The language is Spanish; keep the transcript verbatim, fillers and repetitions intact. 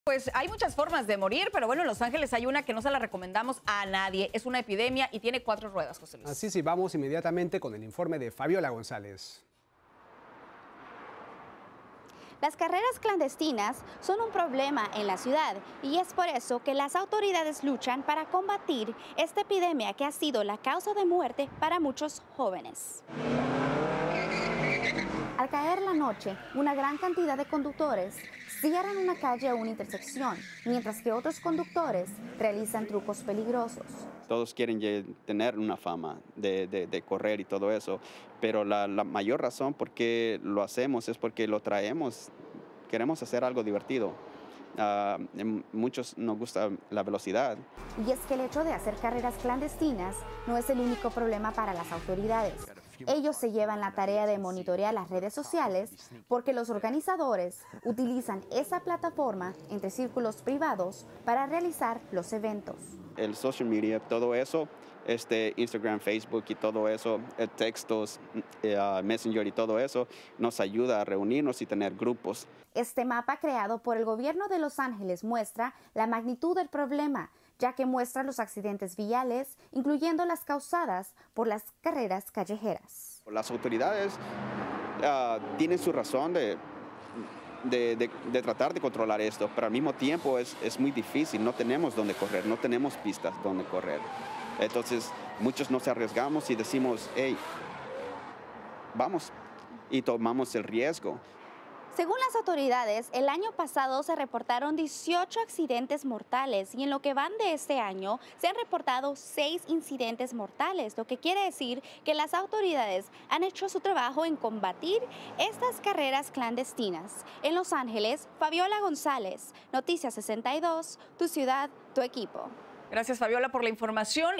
Pues hay muchas formas de morir, pero bueno, en Los Ángeles hay una que no se la recomendamos a nadie. Es una epidemia y tiene cuatro ruedas, José Luis. Así sí, vamos inmediatamente con el informe de Fabiola González. Las carreras clandestinas son un problema en la ciudad y es por eso que las autoridades luchan para combatir esta epidemia que ha sido la causa de muerte para muchos jóvenes. Al caer la noche, una gran cantidad de conductores cierran una calle o una intersección, mientras que otros conductores realizan trucos peligrosos. Todos quieren tener una fama de, de, de correr y todo eso, pero la, la mayor razón por qué lo hacemos es porque lo traemos, queremos hacer algo divertido. A uh, muchos nos gusta la velocidad. Y es que el hecho de hacer carreras clandestinas no es el único problema para las autoridades. Ellos se llevan la tarea de monitorear las redes sociales porque los organizadores utilizan esa plataforma entre círculos privados para realizar los eventos. El social media, todo eso, este, Instagram, Facebook y todo eso, eh, textos, eh, uh, Messenger y todo eso, nos ayuda a reunirnos y tener grupos. Este mapa creado por el gobierno de Los Ángeles muestra la magnitud del problema, ya que muestra los accidentes viales, incluyendo las causadas por las carreras callejeras. Las autoridades uh, tienen su razón de, de, de, de tratar de controlar esto, pero al mismo tiempo es, es muy difícil, no tenemos dónde correr, no tenemos pistas donde correr. Entonces muchos nos arriesgamos y decimos, hey, vamos, y tomamos el riesgo. Según las autoridades, el año pasado se reportaron dieciocho accidentes mortales y en lo que van de este año se han reportado seis incidentes mortales, lo que quiere decir que las autoridades han hecho su trabajo en combatir estas carreras clandestinas. En Los Ángeles, Fabiola González, Noticias sesenta y dos, tu ciudad, tu equipo. Gracias, Fabiola, por la información.